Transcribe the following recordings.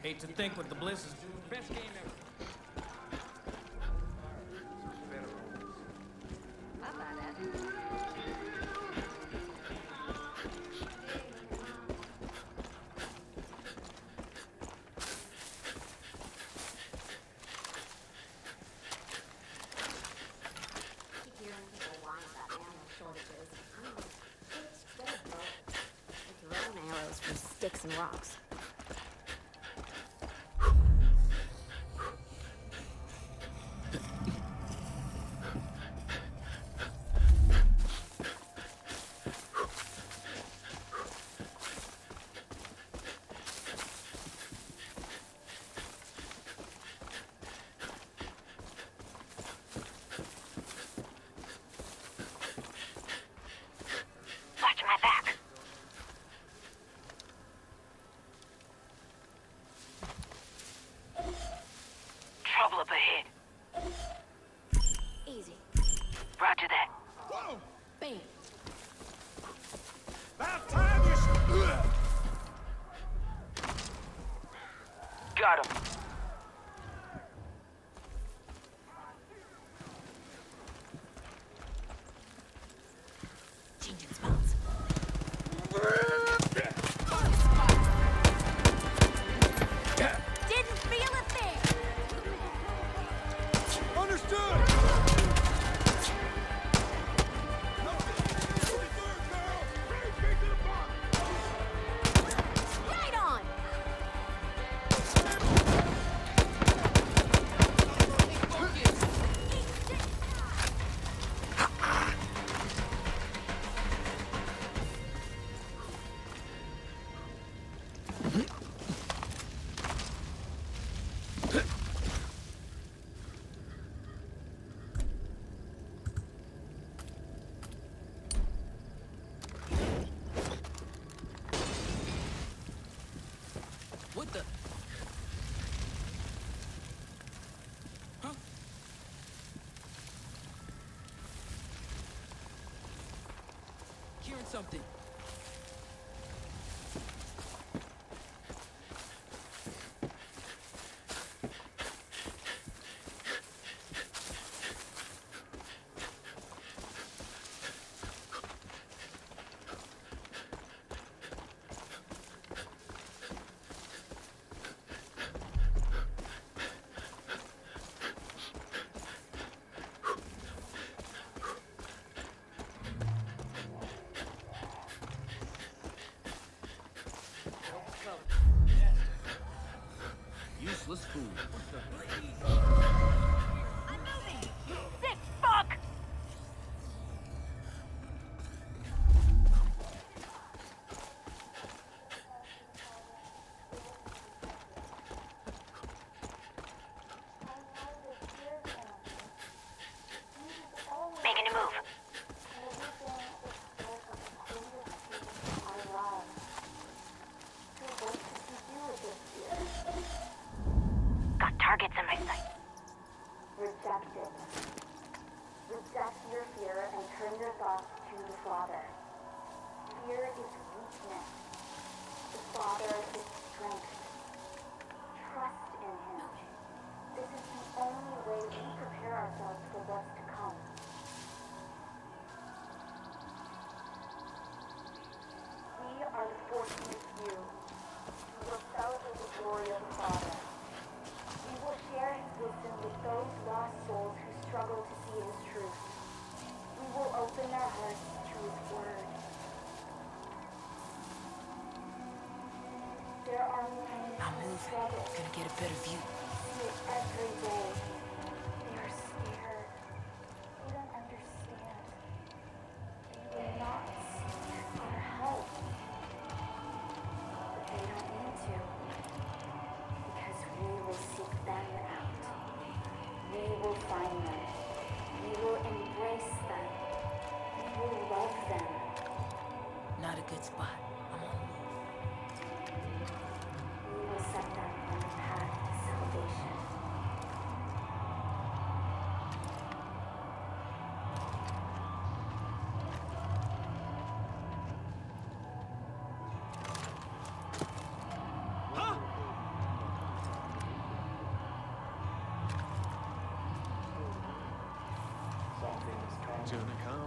Hate to think what the Bliss is doing. Best game ever. Sticks and rocks. Watch my back. Trouble up ahead. Easy. Roger that. Whoa! Bam. About time you... Got him. Changing spots. Didn't feel a thing. Understood! Right on. What the? Huh? Hearing something. Useless fool. I'm moving. Sick fuck. Making a move. Got targets in my sight. Reject it. Reject your fear and turn your thoughts to the Father. Fear is weakness. The Father is strength. Trust in Him. This is the only way we prepare ourselves for what's to come. We are the 14th few. We will celebrate the glory of the Father. We will share His wisdom with those lost souls who struggle to see His truth. We will open their hearts to His word. There are many I'll who move. struggle. Gonna get a better view. See it every day. They are scared. They don't understand. They will not seek our help. But they don't need to. Because we will seek them out. We will find them. We will embrace them. We will love them. Not a good spot. I'm on the move. We will set them on the path to salvation.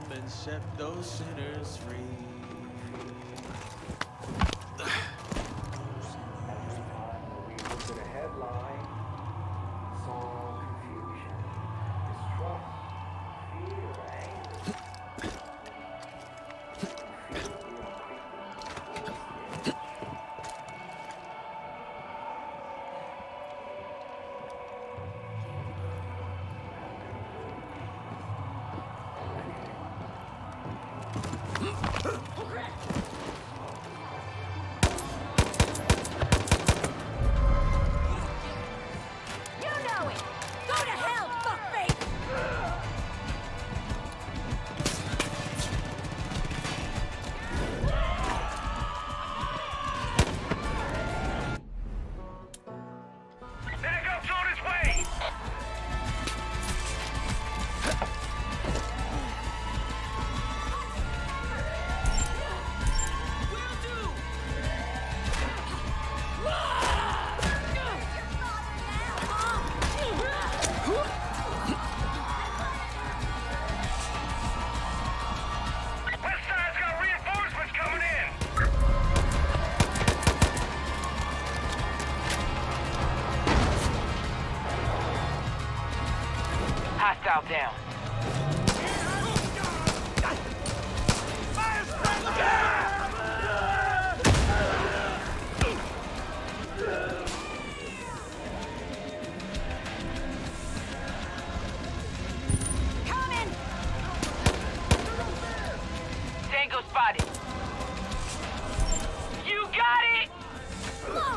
and set those sinners free. Every time we looked at a headline, saw confusion, distrust, fear, anger. We feel we are creeping towards the edge. You know it! Go to hell, fuckface! Backup's on its way! West side's got reinforcements coming in! Hostile down. Coming! Tango spotted. You got it!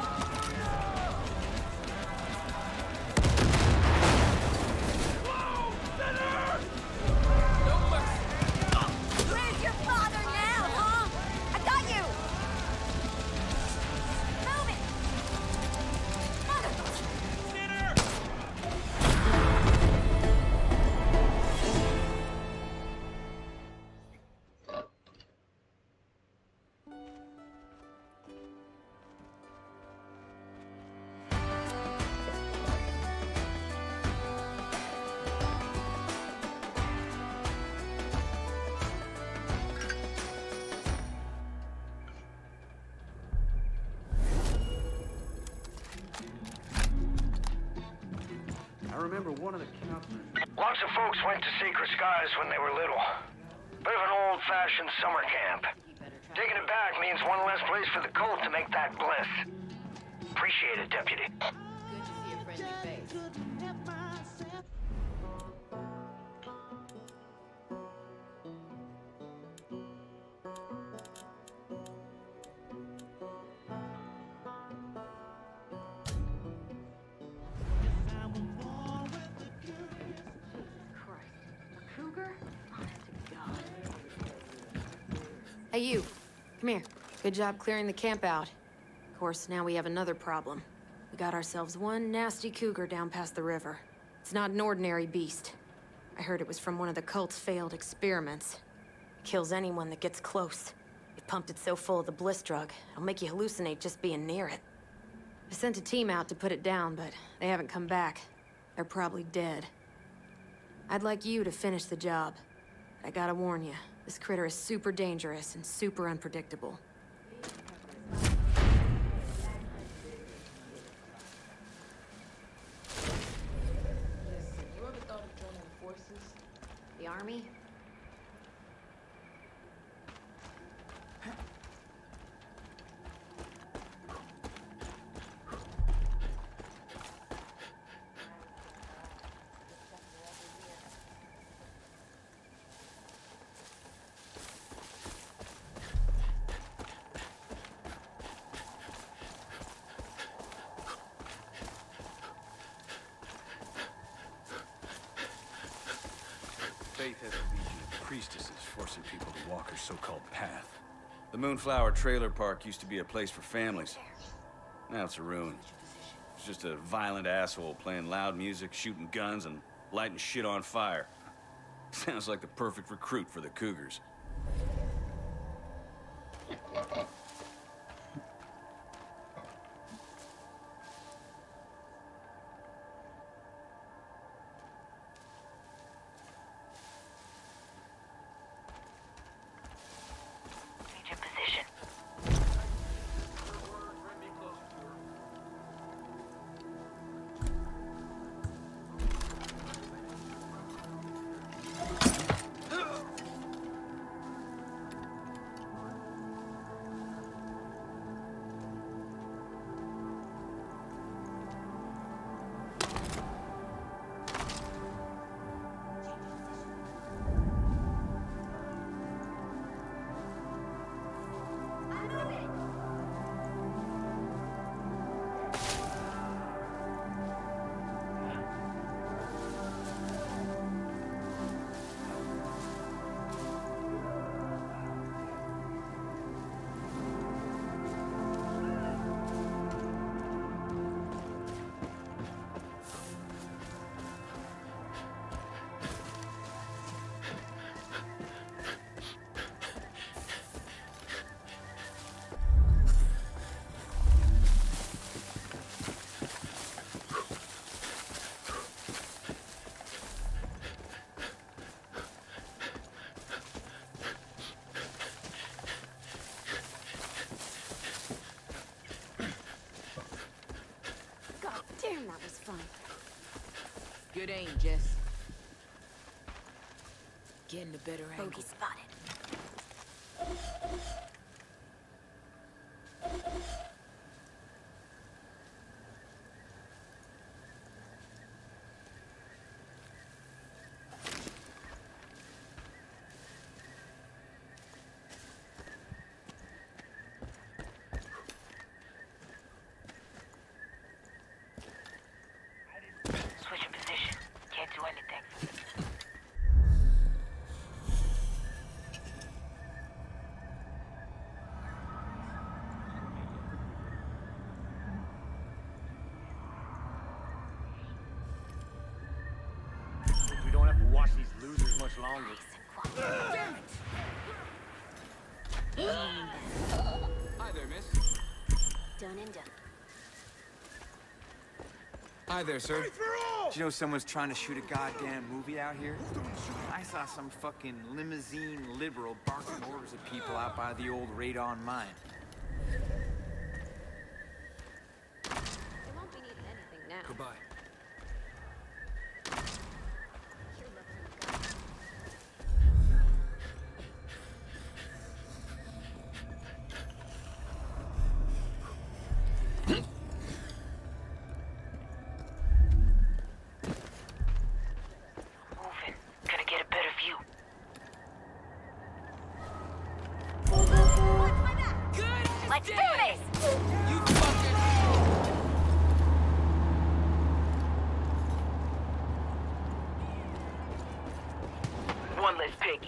Where's your father now, huh? I got you! Move it! I remember one of the counselors. Lots of folks went to Sacred Skies when they were little. Bit of an old-fashioned summer camp. Taking it back means one less place for the cult to make that bliss. Appreciate it, Deputy. Good to see a friendly face. Hey, you. Come here. Good job clearing the camp out. Of course, now we have another problem. We got ourselves one nasty cougar down past the river. It's not an ordinary beast. I heard it was from one of the cult's failed experiments. It kills anyone that gets close. We've pumped it so full of the bliss drug, it'll make you hallucinate just being near it. I sent a team out to put it down, but they haven't come back. They're probably dead. I'd like you to finish the job. I gotta warn you, this critter is super dangerous and super unpredictable. You ever thought of joining the forces? The army? Faith has a legion of priestesses forcing people to walk her so-called path. The Moonflower Trailer Park used to be a place for families. Now it's a ruin. It's just a violent asshole playing loud music, shooting guns, and lighting shit on fire. Sounds like the perfect recruit for the Cougars. Good aim, Jess. Getting a better angle. Bogey spotted. Switching position. Can't do anything. We don't have to watch these losers much longer. Hi there, miss. Done and done. Hi there, sir. Did you know someone's trying to shoot a goddamn movie out here? I saw some fucking limousine liberal barking orders at people out by the old radon mine. They won't be needing anything now. Goodbye. You're lucky you got it. Moving. Gotta get a better view. Watch my back! Good. Let's do this! You fucking. One less piggy.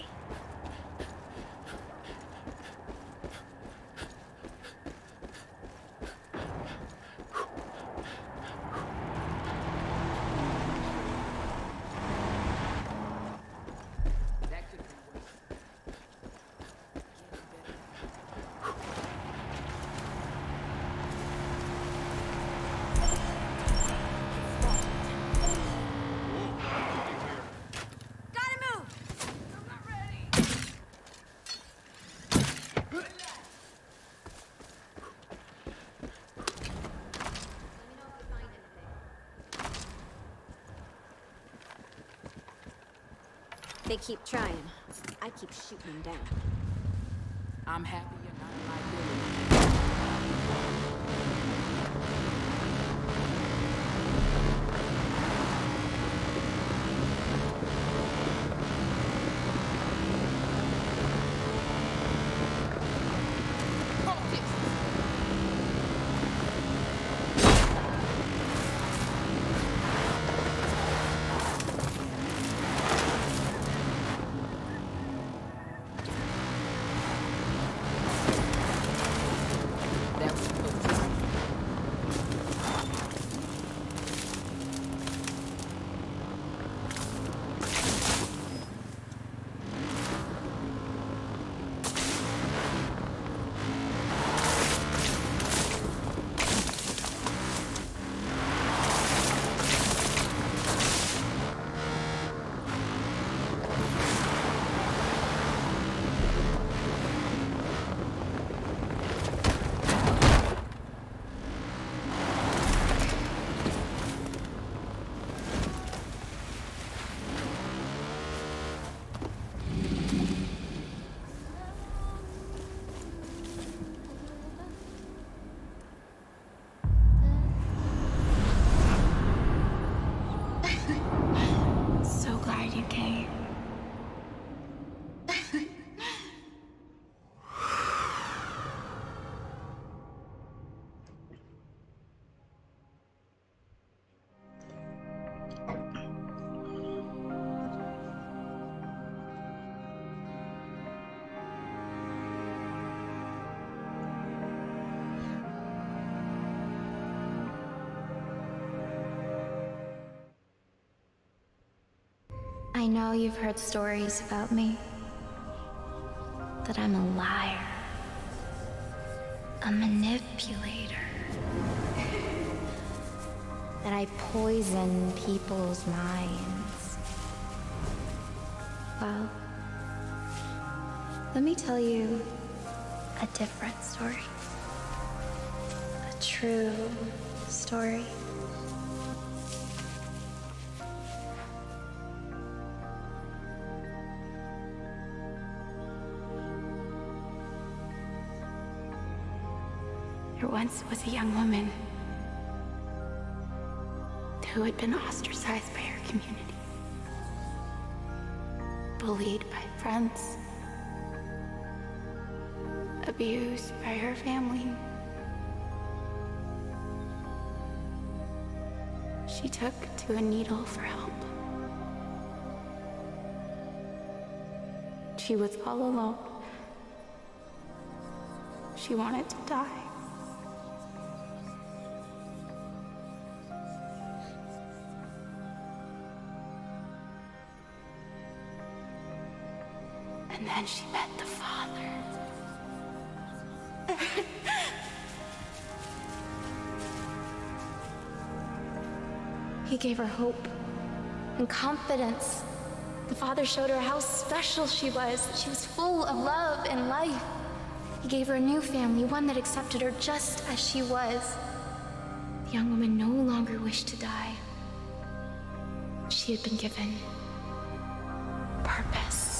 That could be worse. Gotta move! Let me know if you find anything. They keep trying. I keep shooting them down. I'm happy you're not a liability. That was close. So glad you came. I know you've heard stories about me. That I'm a liar. A manipulator. That I poison people's minds. Well, let me tell you a different story. A true story. There once was a young woman who had been ostracized by her community, bullied by friends, abused by her family. She took to a needle for help. She was all alone. She wanted to die. And then she met the Father. He gave her hope and confidence. The Father showed her how special she was. She was full of love and life. He gave her a new family, one that accepted her just as she was. The young woman no longer wished to die. She had been given purpose.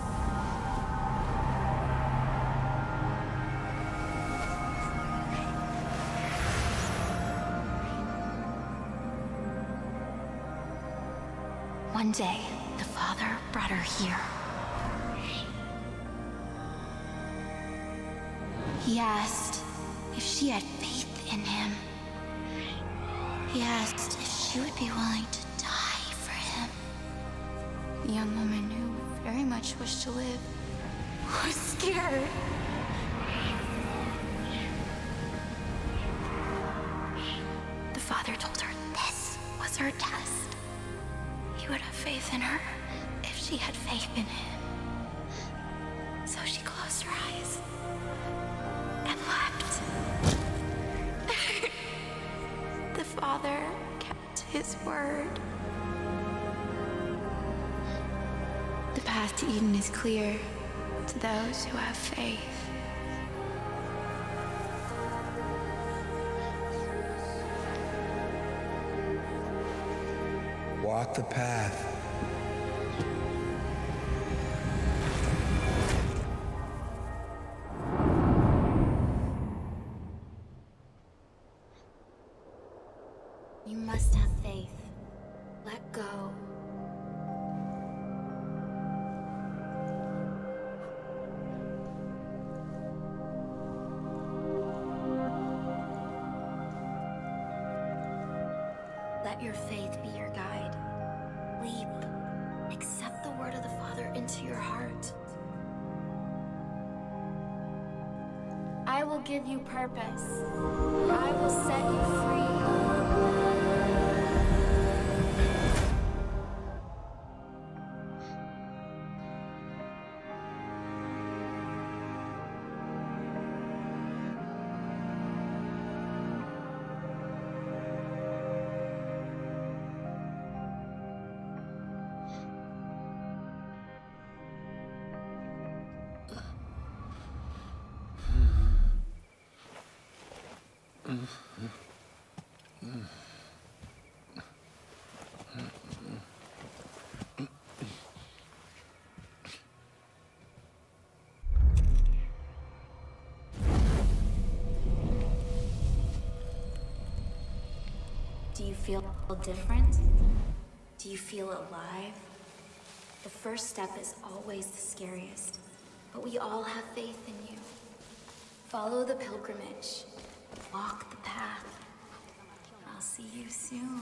One day, the Father brought her here. He asked if she had faith in him. He asked if she would be willing to die for him. The young woman, who very much wished to live, was scared. The Father told her this was her test. He would have faith in her if she had faith in him. So she closed her eyes and wept. The Father kept his word. The path to Eden is clear to those who have faith. Walk the path. You must have faith. Let go. Let your faith be your guide. Leap. Accept the word of the Father into your heart. I will give you purpose. I will set you free. Do you feel different? Do you feel alive? The first step is always the scariest, but we all have faith in you. Follow the pilgrimage. Walk the path. I'll see you soon.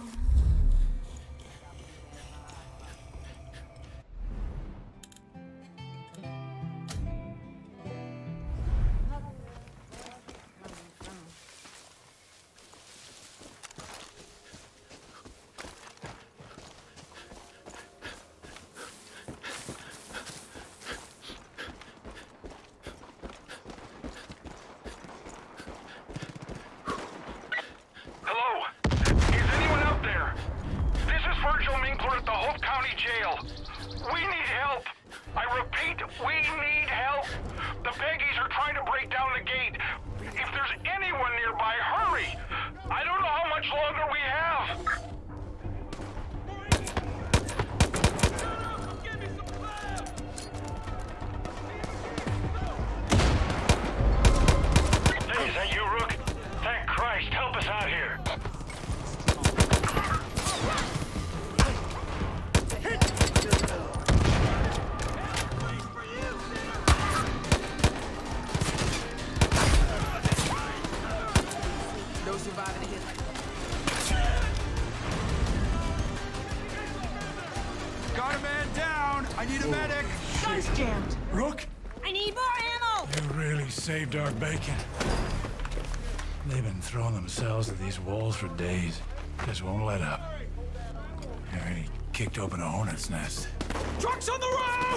jammed. Rook, I need more ammo! you really saved our bacon. They've been throwing themselves at these walls for days. Just won't let up. They already kicked open a hornet's nest. Trucks on the road!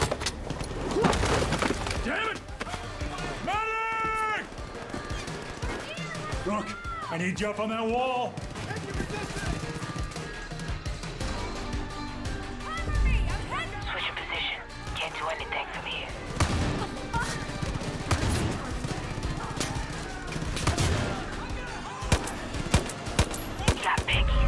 Damn it! Medic! Rook, I need you up on that wall. Switching position. Can't do anything from here. Got piggies.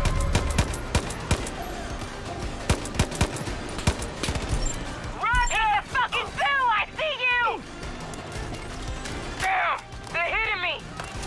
Roger! Fucking Bill! I see you! Damn! They're hitting me!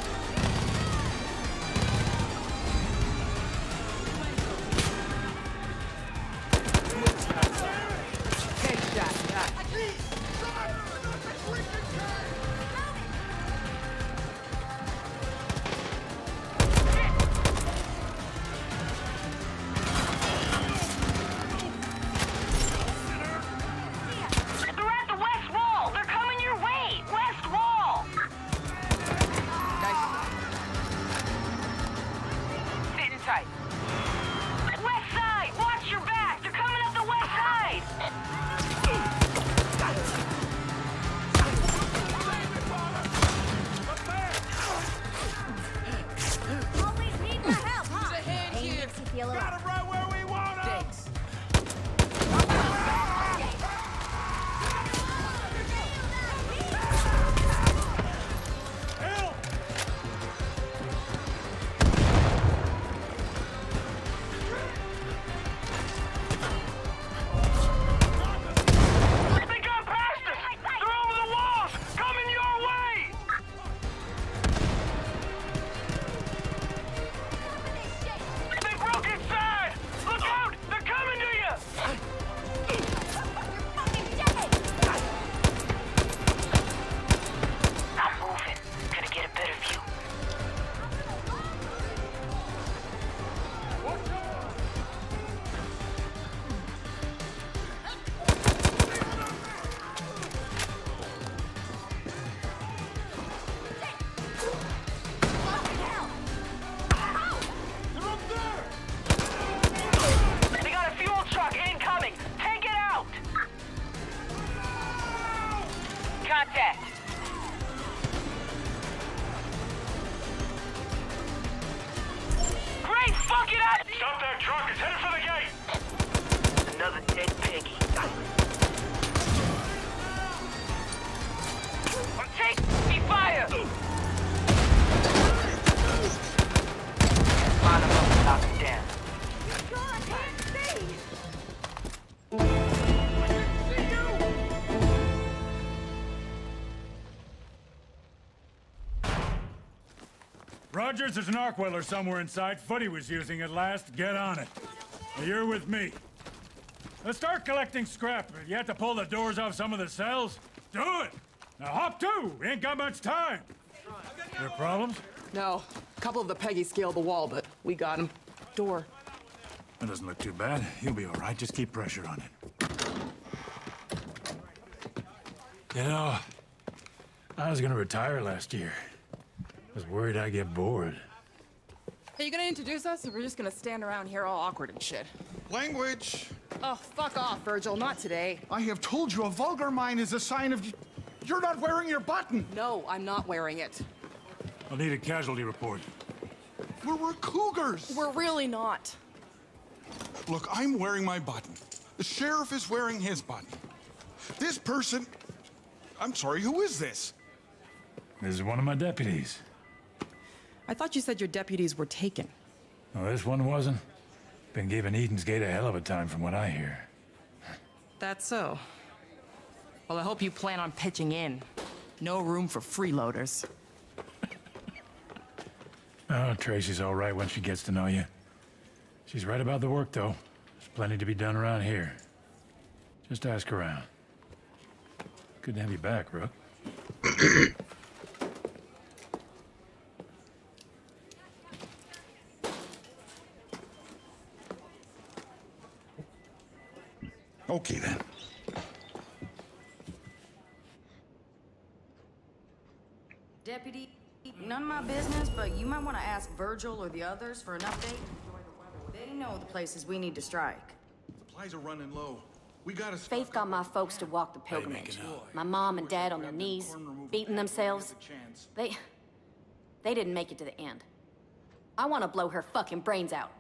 Rogers, there's an arc welder somewhere inside. Footy was using it last. Get on it. Now you're with me. Let's start collecting scrap. You have to pull the doors off some of the cells. Do it! Now hop to! We ain't got much time. There problems? No. A couple of the Peggy scaled the wall, but we got him. Door. That doesn't look too bad. You'll be all right. Just keep pressure on it. You know, I was gonna retire last year. Was worried I'd get bored. Are you gonna introduce us, or we're just gonna stand around here all awkward and shit? Language! Oh, fuck off, Virgil. Not today. I have told you a vulgar mind is a sign of... You're not wearing your button! No, I'm not wearing it. I'll need a casualty report. We're cougars! We're really not. Look, I'm wearing my button. The sheriff is wearing his button. This person... I'm sorry, who is this? This is one of my deputies. I thought you said your deputies were taken. Oh, this one wasn't. Been giving Eden's Gate a hell of a time from what I hear. That's so. Well, I hope you plan on pitching in. No room for freeloaders. Oh, Tracy's all right when she gets to know you. She's right about the work, though. There's plenty to be done around here. Just ask around. Good to have you back, Rook. Okay, then. Deputy, none of my business, but you might want to ask Virgil or the others for an update. They know the places we need to strike. Supplies are running low. We gotta... Faith got my folks to walk the pilgrimage. My mom and dad on their knees, beating themselves. They didn't make it to the end. I want to blow her fucking brains out.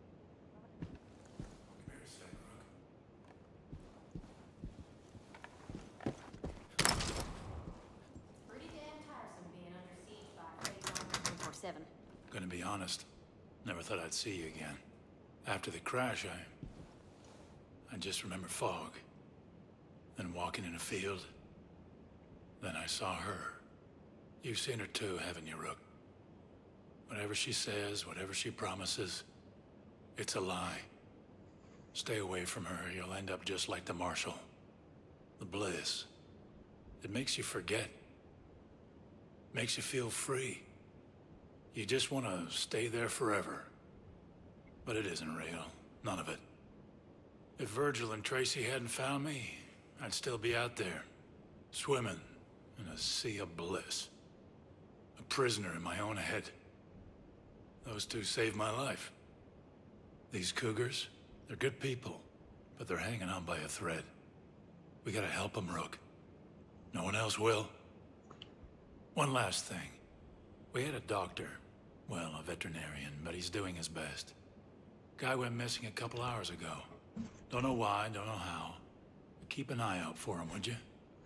Pretty damn tiresome being under siege by Faith 24/7. Gonna be honest, never thought I'd see you again. After the crash, I just remember fog. Then walking in a field. Then I saw her. You've seen her too, haven't you, Rook? Whatever she says, whatever she promises, it's a lie. Stay away from her, you'll end up just like the Marshal. The bliss. It makes you forget. Makes you feel free. You just want to stay there forever. But it isn't real. None of it. If Virgil and Tracy hadn't found me, I'd still be out there, swimming in a sea of bliss. A prisoner in my own head. Those two saved my life. These cougars, they're good people, but they're hanging on by a thread. We gotta help them, Rook. No one else will. One last thing. We had a doctor. Well, a veterinarian, but he's doing his best. Guy went missing a couple hours ago. Don't know why, don't know how. But keep an eye out for him, would you?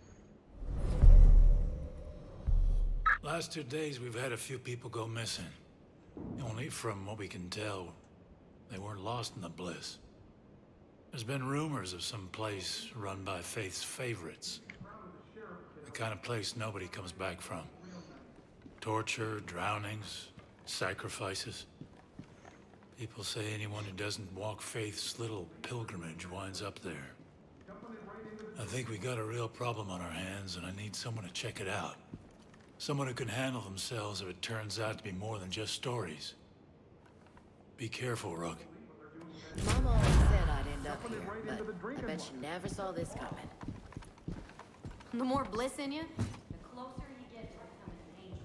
Last 2 days, we've had a few people go missing. Only from what we can tell, they weren't lost in the bliss. There's been rumors of some place run by Faith's favorites. The kind of place nobody comes back from. Torture, drownings, sacrifices. People say anyone who doesn't walk Faith's little pilgrimage winds up there. I think we got a real problem on our hands, and I need someone to check it out. Someone who can handle themselves if it turns out to be more than just stories. Be careful, Rook. Mama always said I'd end up here, but I bet she never saw this coming. The more bliss in you, the closer you get to becoming an angel.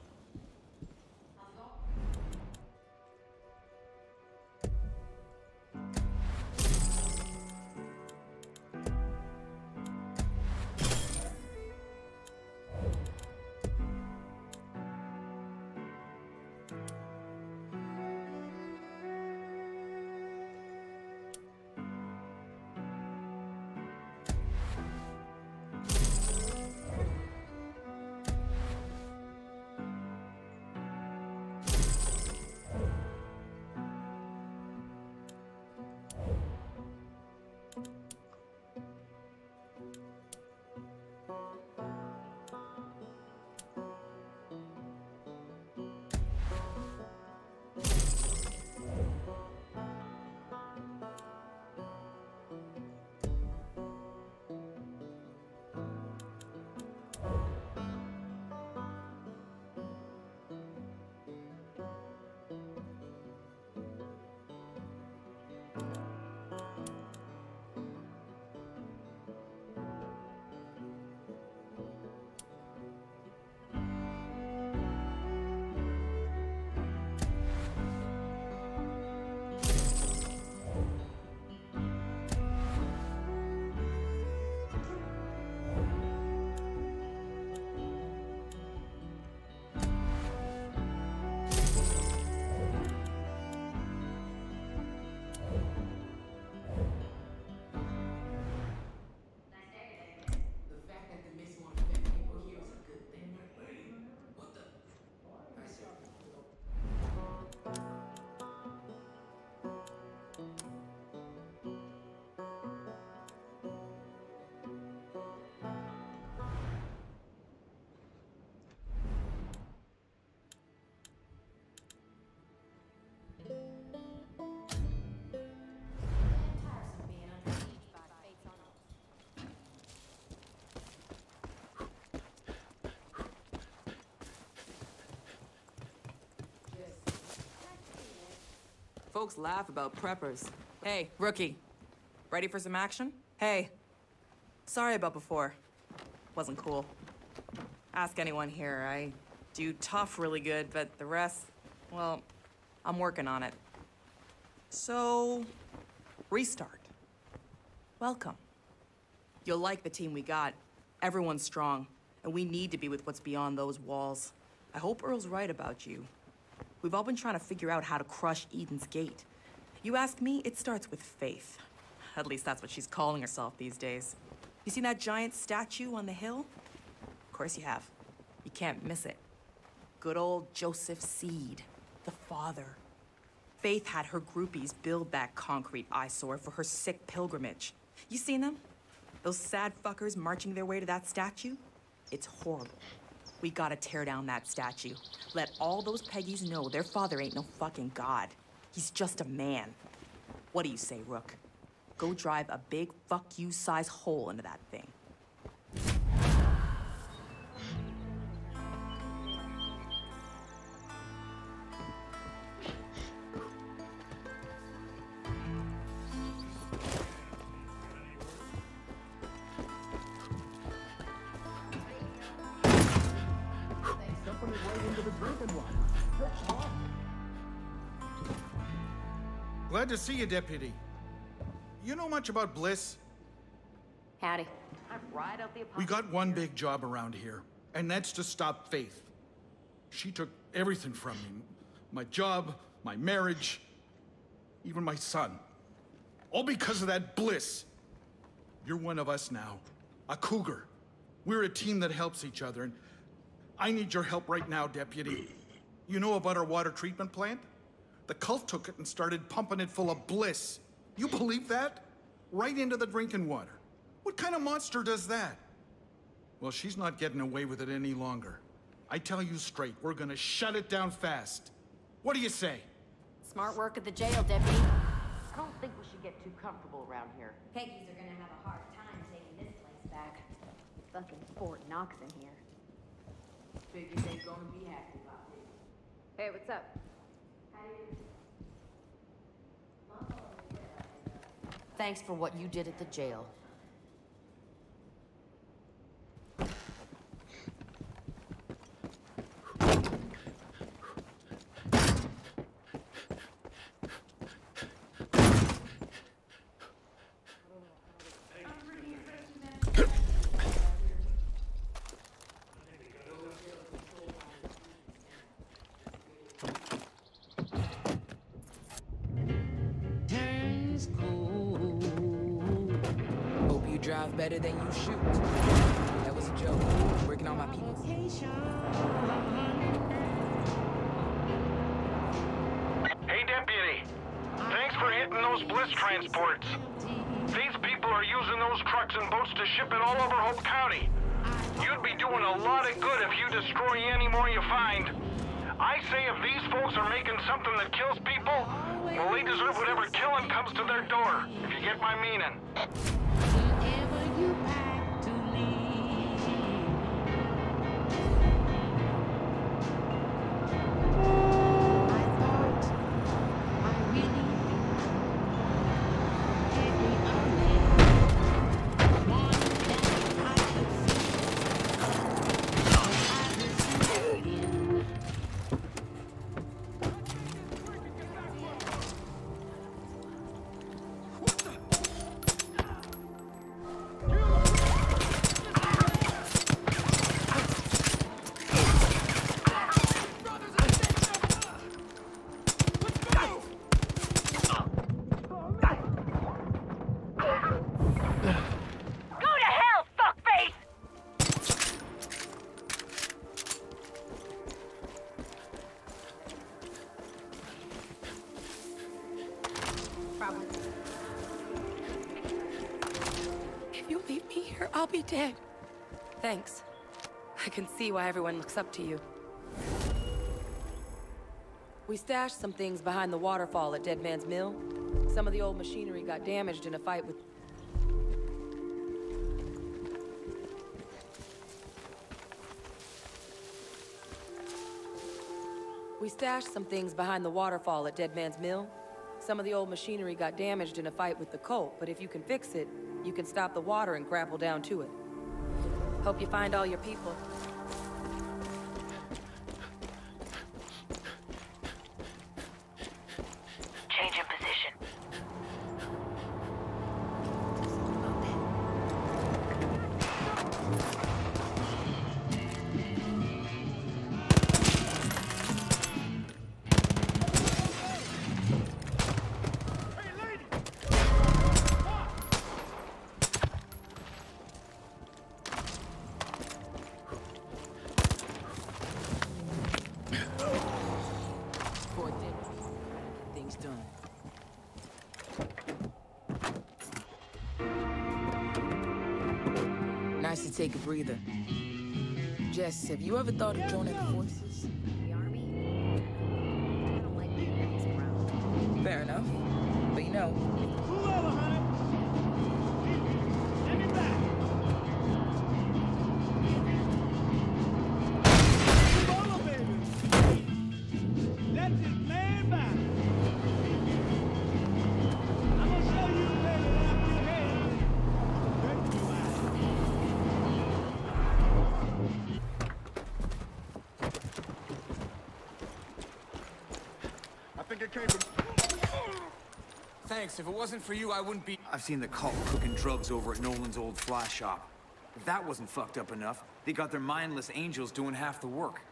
Folks laugh about preppers. Hey, rookie. Ready for some action? Hey. Sorry about before. Wasn't cool. Ask anyone here, I Dude, tough really good, but the rest, well, I'm working on it. So, restart. Welcome. You'll like the team we got. Everyone's strong, and we need to be with what's beyond those walls. I hope Earl's right about you. We've all been trying to figure out how to crush Eden's Gate. You ask me, it starts with faith. At least that's what she's calling herself these days. You seen that giant statue on the hill? Of course you have. You can't miss it. Good old Joseph Seed, the father. Faith had her groupies build that concrete eyesore for her sick pilgrimage. You seen them? Those sad fuckers marching their way to that statue? It's horrible. We gotta tear down that statue. Let all those Peggies know their father ain't no fucking god. He's just a man. What do you say, Rook? Go drive a big fuck you size hole into that thing. Glad to see you, Deputy. You know much about Bliss? Howdy. We got one big job around here, and that's to stop Faith. She took everything from me. My job, my marriage, even my son. All because of that Bliss. You're one of us now. A cougar. We're a team that helps each other, and I need your help right now, Deputy. You know about our water treatment plant? The cult took it and started pumping it full of Bliss. You believe that? Right into the drinking water. What kind of monster does that? Well, she's not getting away with it any longer. I tell you straight, we're gonna shut it down fast. What do you say? Smart work at the jail, Deputy. I don't think we should get too comfortable around here. Peggies are gonna have a hard time taking this place back. Fucking Fort Knox in here. Figures ain't gonna be happy about it. Hey, what's up? Thanks for what you did at the jail. Drive better than you shoot. That was a joke. Working on my people. Hey, Deputy. Thanks for hitting those Bliss transports. These people are using those trucks and boats to ship it all over Hope County. You'd be doing a lot of good if you destroy any more you find. I say if these folks are making something that kills people, well, they deserve whatever killing comes to their door, if you get my meaning. I'll be dead. Thanks. I can see why everyone looks up to you. We stashed some things behind the waterfall at Dead Man's Mill. Some of the old machinery got damaged in a fight with... We stashed some things behind the waterfall at Dead Man's Mill. Some of the old machinery got damaged in a fight with the cult, but if you can fix it, you can stop the water and grapple down to it. Hope you find all your people. take a breather. Jess, have you ever thought of joining the forces? The army? I don't like being mixed around. Fair enough. But you know... Move over, honey. Let me back. Move over, baby. Let this man back. I'm gonna show you, baby, that your head. Good to I think it came from... Thanks. If it wasn't for you, I wouldn't be... I've seen the cult cooking drugs over at Nolan's old fly shop. If that wasn't fucked up enough, they got their mindless angels doing half the work.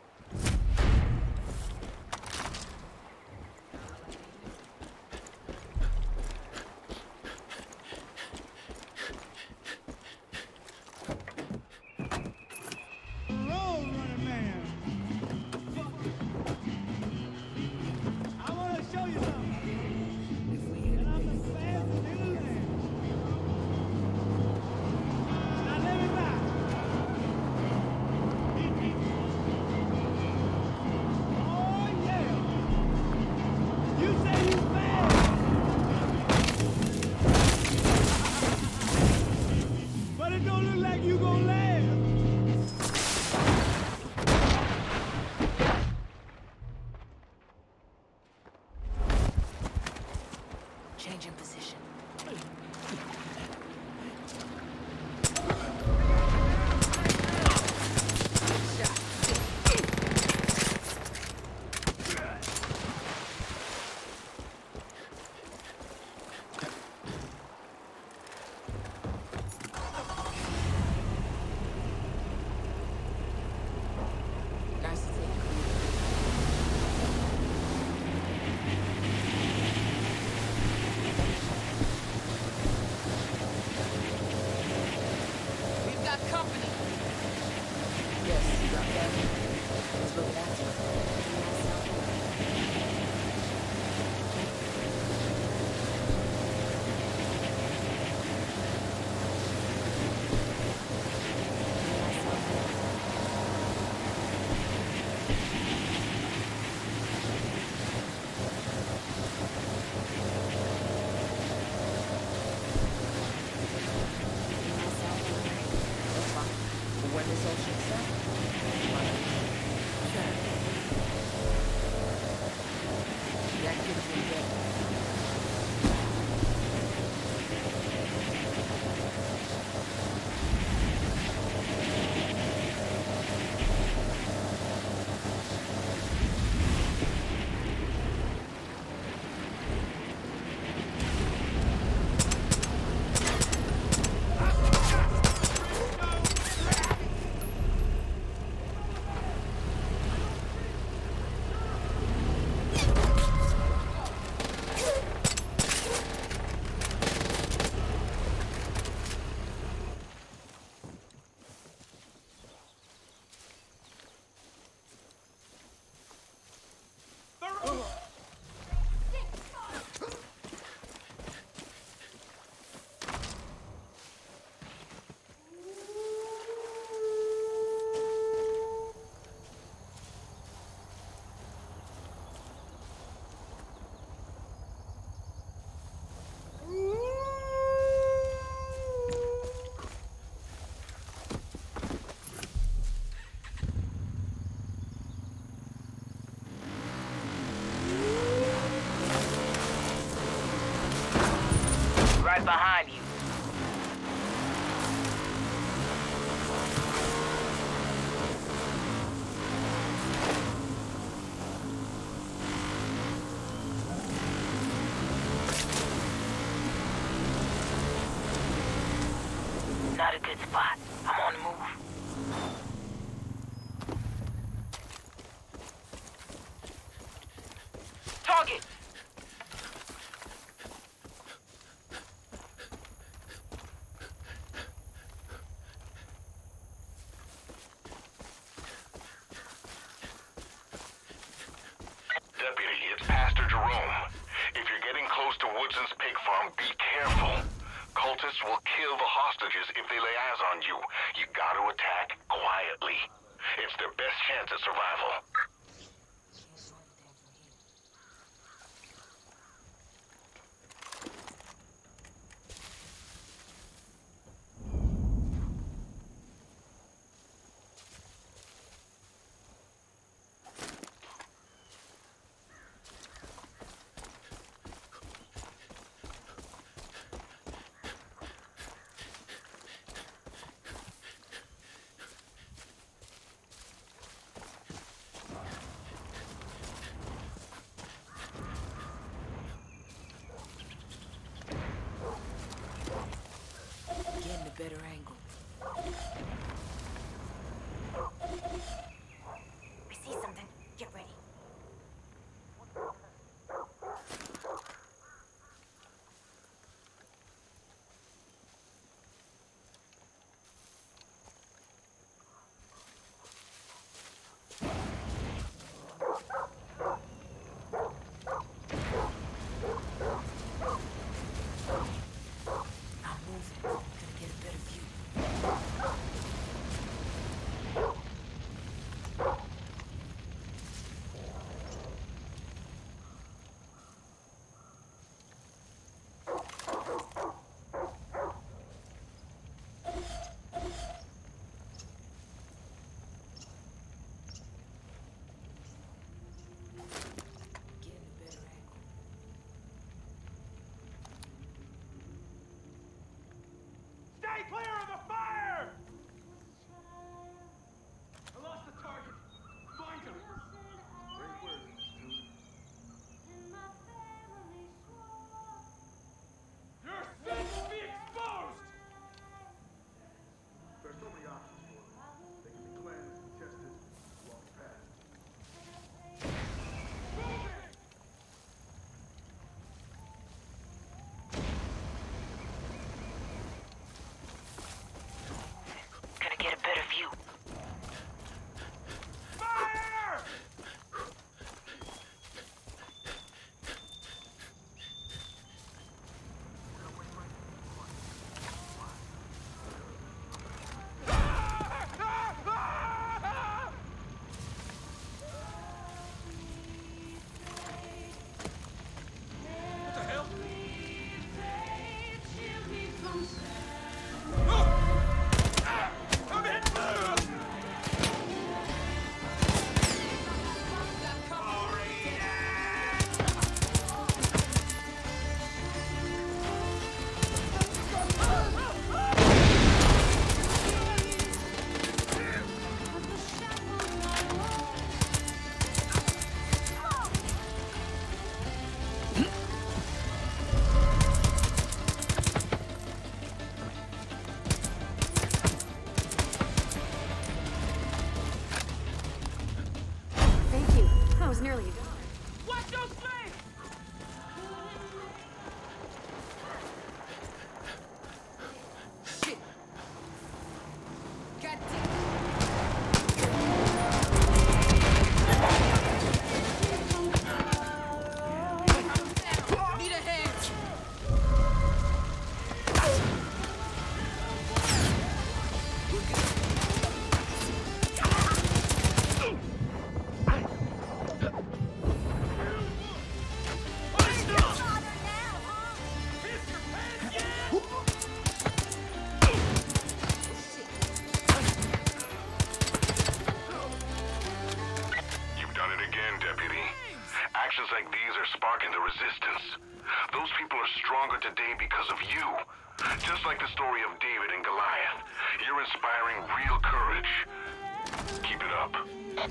Changing position. Nice to see you. We've got company. Yes, you got that. Let's look at it. When this all shakes out, the activity is dead. Right behind you. Not a good spot. I'm on the move. Target! Deputy, it's Pastor Jerome. If you're getting close to Woodson's pig farm, be careful. Cult cultists will kill the hostages if they lay eyes on you. You gotta attack quietly. It's their best chance at survival. Better angle. I see something. Get ready. Stay clear of the fire! I lost the target. Find him. Great work. Your sins will be exposed! There's so many options for them. They can be cleansed, tested, walk past. Gonna get a better view. Fire! What the hell? I'm hit! Thank you. I was nearly done. Watch your face! Shit. God damn. Need a hand. You've done it again, Deputy. Actions like these are sparking the resistance. Those people are stronger today because of you. Just like the story of David and Goliath. You're inspiring real courage. Keep it up.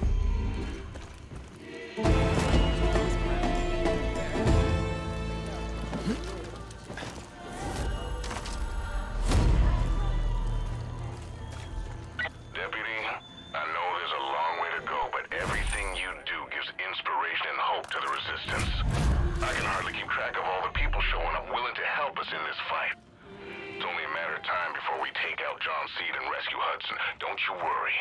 Deputy, I know there's a long way to go, but everything you do gives inspiration and hope to the resistance. I can hardly keep track of all the people showing up willing to help us in this fight. It's only a matter of time before we take out John Seed and rescue Hudson. Don't you worry.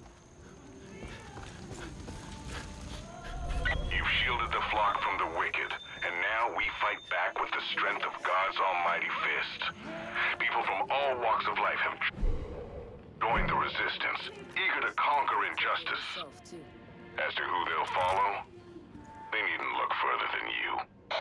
You've shielded the flock from the wicked, and now we fight back with the strength of God's almighty fist. People from all walks of life have joined the resistance, eager to conquer injustice. As to who they'll follow, they needn't look further than you.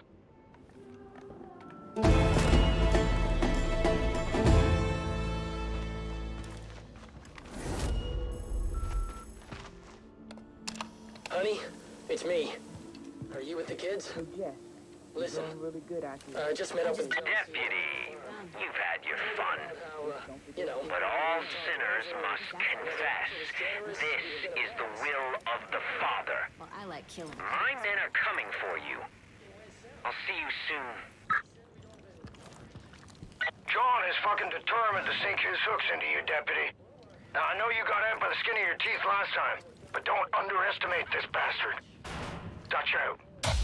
Honey, it's me. Are you with the kids? Hey, Jess. Listen, Really good out here. I just met up with Deputy, you've had your fun. You know. But all sinners must confess. This is the will of the Father. Well, I like killing. My men are coming for you. I'll see you soon. John is fucking determined to sink his hooks into you, Deputy. Now, I know you got out by the skin of your teeth last time, but don't underestimate this bastard. Dutch out.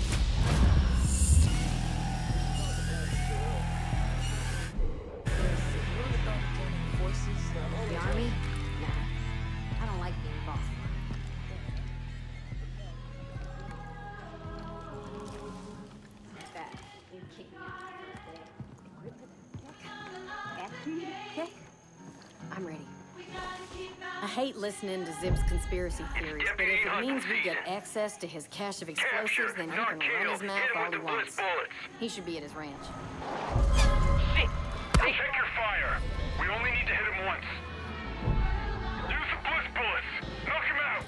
The army? Nah. I don't like being boss. I'm ready. I hate listening to Zip's conspiracy theories, but if it means we get access to his cache of explosives, then he can run his mouth all he wants. He should be at his ranch. Check your fire. We only need to hit him once. Use the bliss bullets. Knock him out.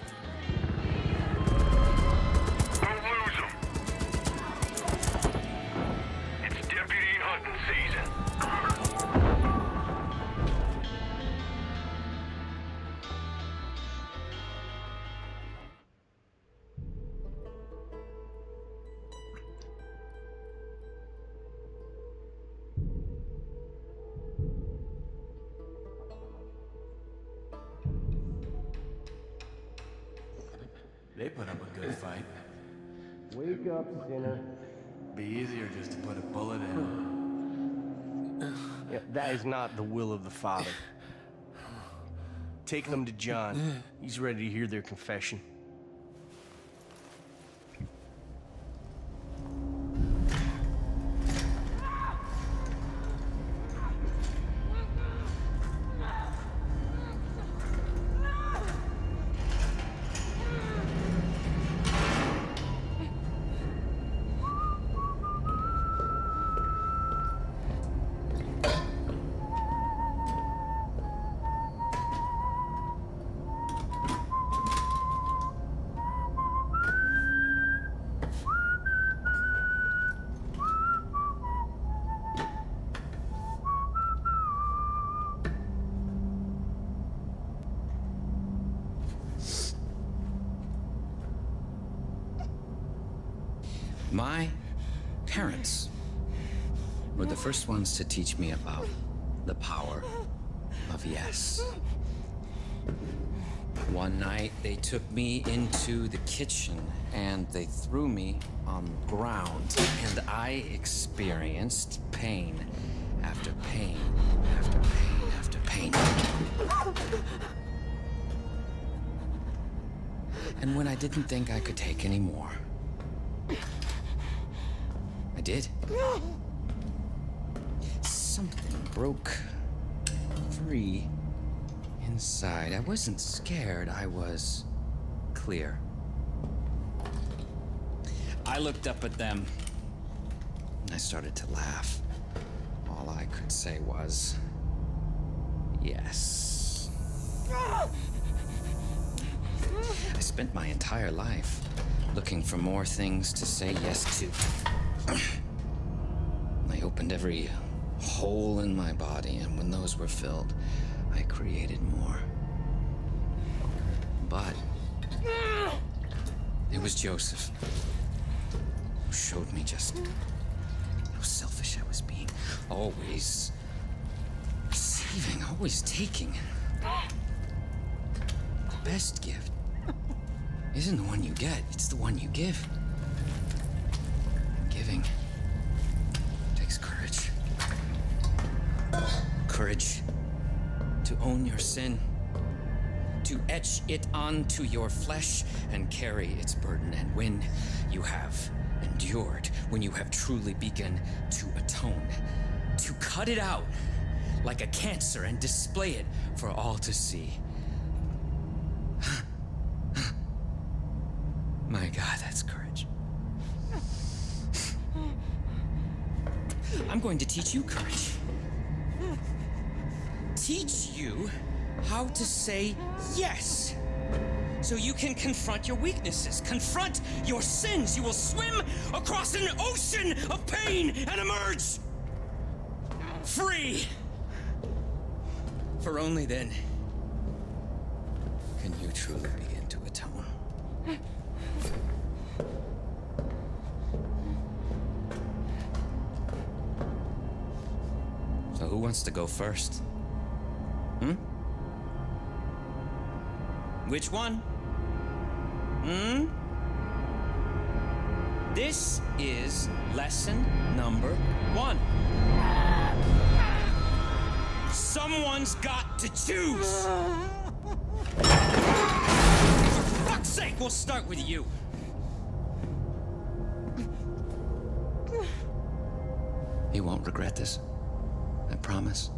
Don't lose him. It's deputy hunting season. They put up a good fight. Wake up, sinner. Be easier just to put a bullet in. Yeah, that is not the will of the Father. Take them to John. He's ready to hear their confession. My parents were the first ones to teach me about the power of yes. One night, they took me into the kitchen and they threw me on the ground, and I experienced pain after pain after pain after pain. And when I didn't think I could take any more, I did. Something broke free inside. I wasn't scared, I was clear. I looked up at them, and I started to laugh. All I could say was, yes. I spent my entire life looking for more things to say yes to. I opened every hole in my body, and when those were filled, I created more. But it was Joseph who showed me just how selfish I was being. Always receiving, always taking. The best gift isn't the one you get, it's the one you give. Giving takes courage. Courage to own your sin, to etch it onto your flesh and carry its burden. And when you have endured, when you have truly begun to atone, to cut it out, like a cancer and display it for all to see. My God, that's courage. I'm going to teach you courage. Teach you how to say yes. So you can confront your weaknesses, confront your sins. You will swim across an ocean of pain and emerge free. For only then can you truly begin to atone. So who wants to go first? Which one? This is lesson number 1. Someone's got to choose. For fuck's sake, we'll start with you. You won't regret this. I promise.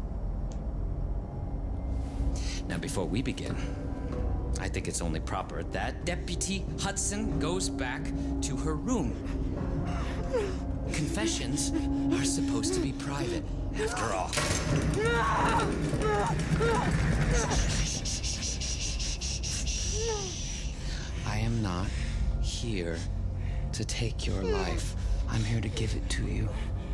Now, before we begin, I think it's only proper that Deputy Hudson goes back to her room. Confessions are supposed to be private, after all. I am not here to take your life. I'm here to give it to you.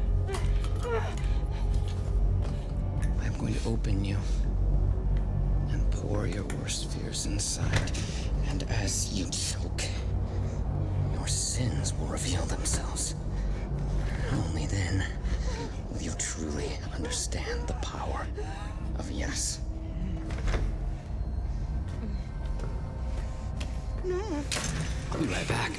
I'm going to open you and pour your worst fears inside. And as you choke, your sins will reveal themselves. Only then will you truly understand the power of yes. I'll be right back.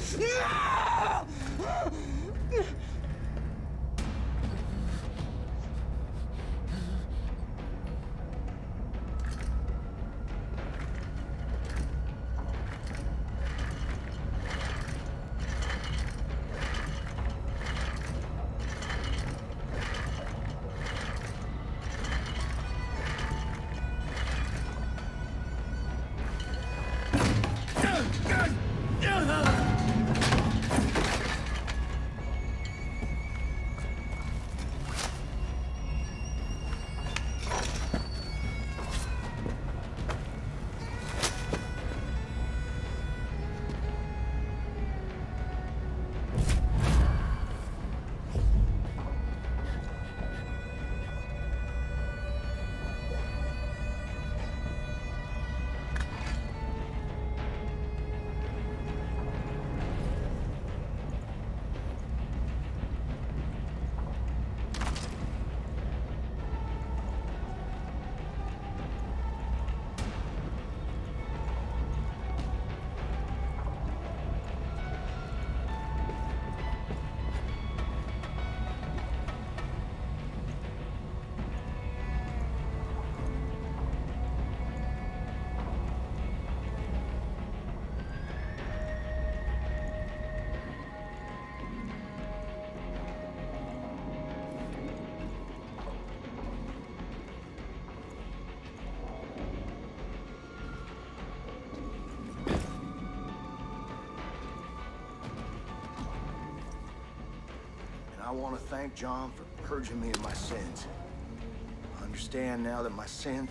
I want to thank John for purging me of my sins. I understand now that my sin...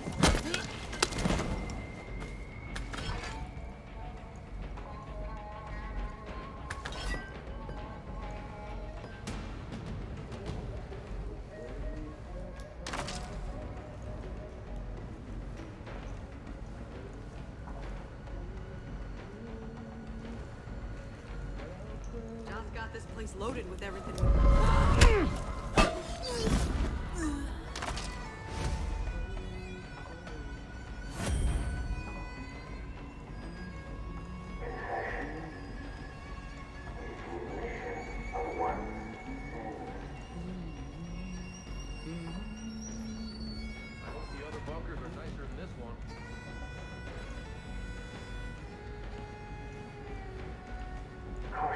John's got this place loaded with everything.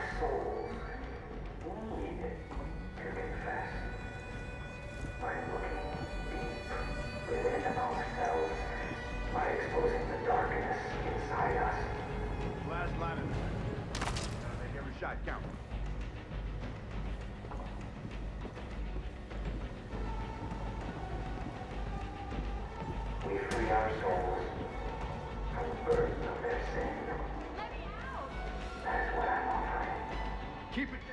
I'm looking inside, count. We free our souls from the burden of their sin. That's what I'm offering. Keep it there.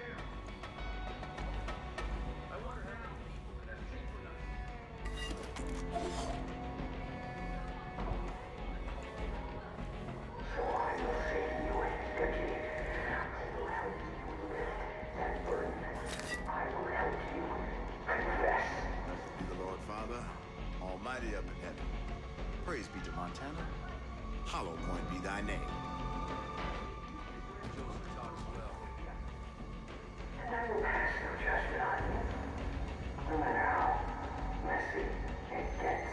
So I will save you and Vicky. I will help you lift that burden. I will help you confess. Be the Lord Father, Almighty up in heaven. Praise be to Montana. Hollow point be thy name. And I will pass no judgment on you, no matter how messy it gets.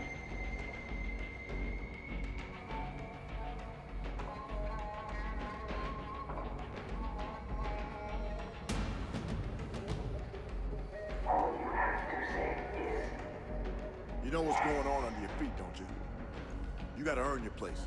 All you have to say is... You know what's going on under your feet, don't you? You gotta earn your place.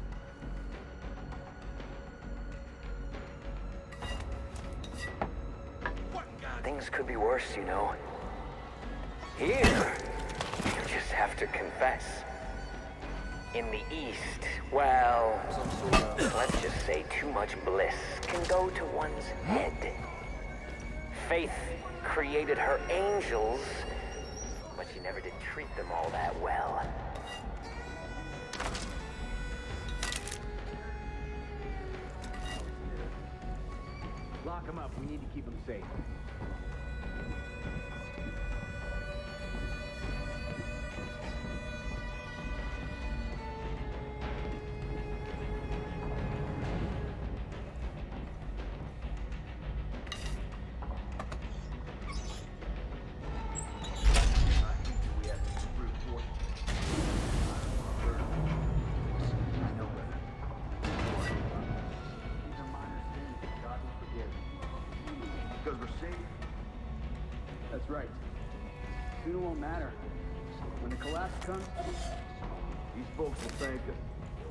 Things could be worse, you know. Here, you just have to confess. In the East, well, let's just say too much bliss can go to one's head. Faith created her angels, but she never did treat them all that well. Lock him up. We need to keep him safe. Because we're safe. That's right. Soon it won't matter. When the collapse comes, these folks will thank us.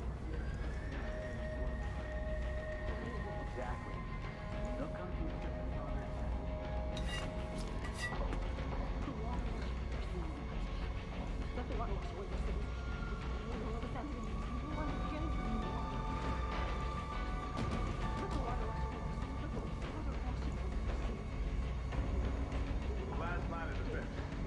Exactly. They'll come to each other. Last line of defense.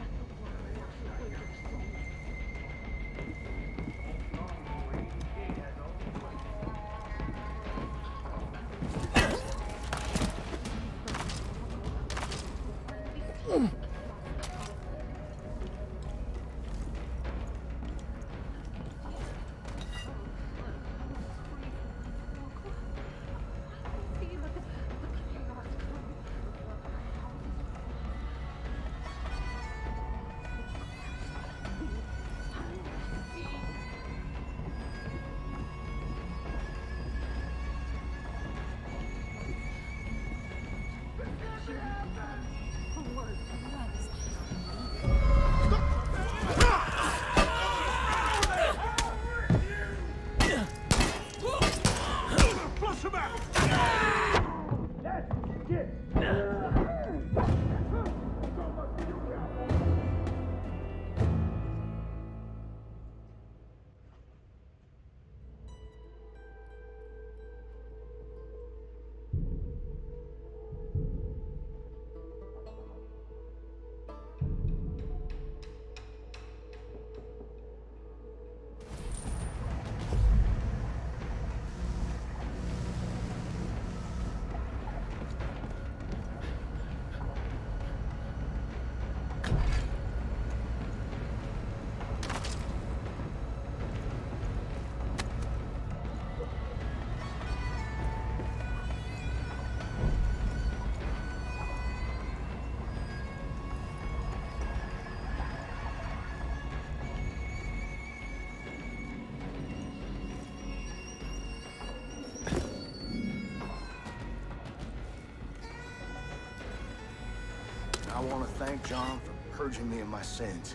I want to thank John for purging me of my sins.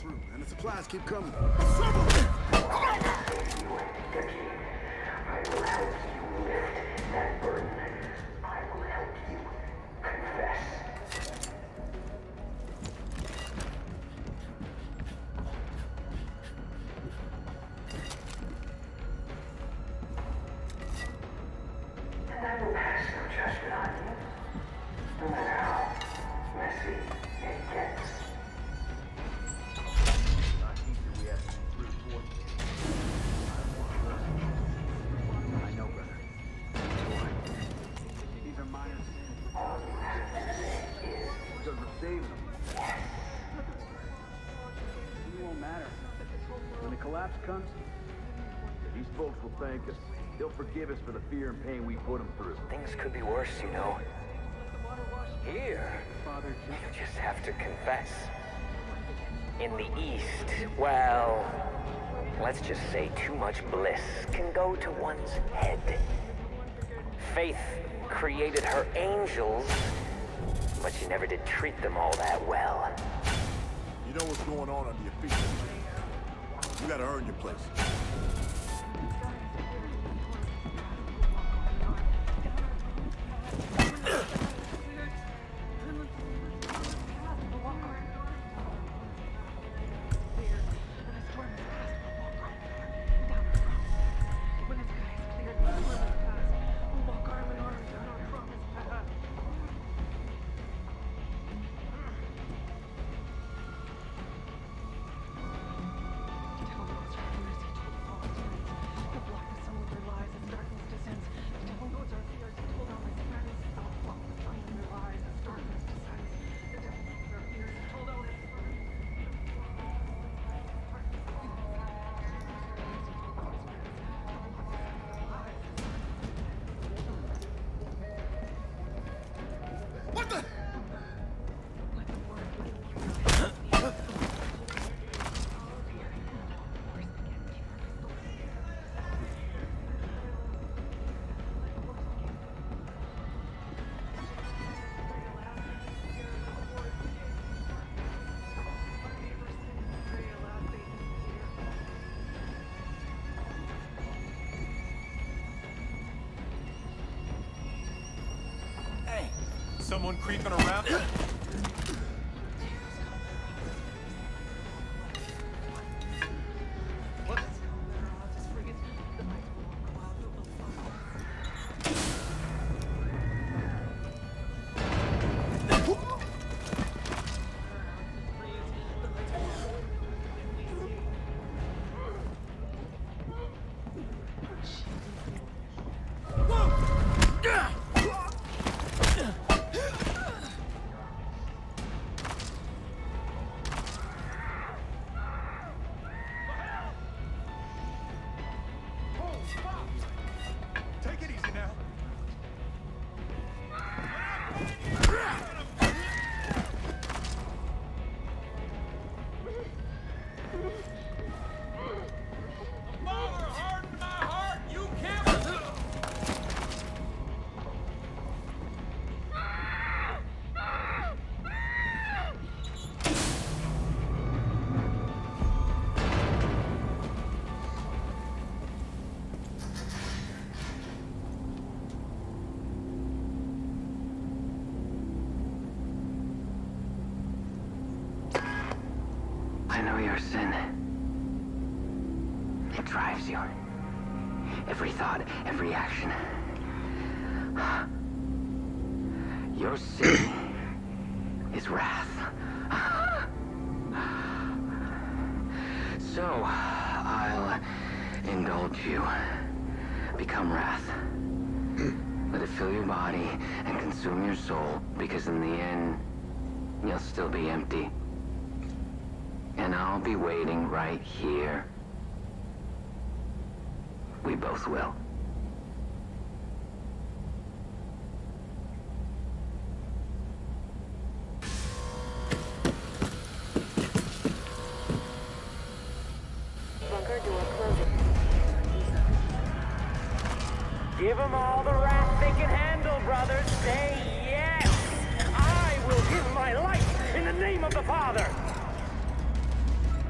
through, and the supplies keep coming. I will help you lift that burden. I will help you confess. And I will pass no judgment on you, no matter how messy it gets. I know, brother. These are minor sins. All you have to say is because we're saving them. yes. It won't matter. When the collapse comes, these folks will thank us. They'll forgive us for the fear and pain we put them through. Things could be worse, you know. Here, Father, you just have to confess. In the East, well, let's just say too much bliss can go to one's head. Faith created her angels, but she never did treat them all that well. You know what's going on under your feet. You gotta earn your place. Someone creeping around? I know your sin. It drives you. Every thought, every action. Your sin is wrath. So, I'll indulge you. Become wrath. Let it fill your body and consume your soul, because in the end, you'll still be empty. And I'll be waiting right here. We both will. Bunker door closing. Give them all the wrath they can handle, brothers. Say yes! I will give my life in the name of the Father!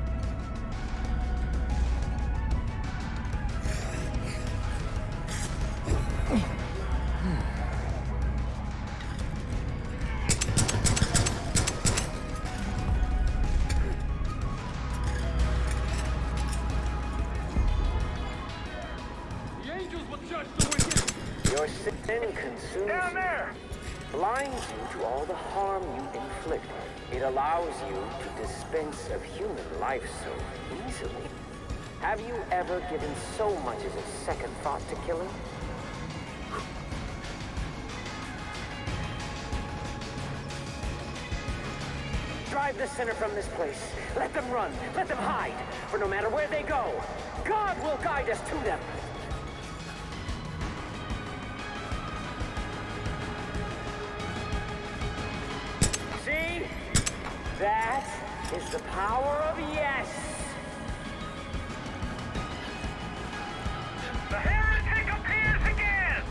consumes you, blinds you to all the harm you inflict. It allows you to dispense of human life so easily. Have you ever given so much as a second thought to killing? Drive the sinner from this place. Let them run. Let them hide. For no matter where they go, God will guide us to them. See? That is the power of yes. The heretic appears again!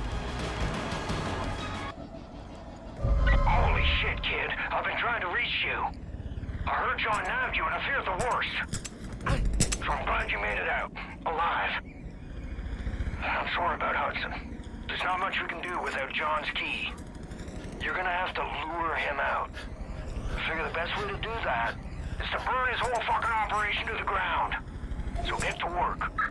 Holy shit, kid. I've been trying to reach you. I heard John nabbed you and I fear the worst. So I'm glad you made it out. Alive. I'm sorry about Hudson. There's not much we can do without John's key. You're gonna have to lure him out. I figure the best way to do that is to burn his whole fucking operation to the ground. So get to work.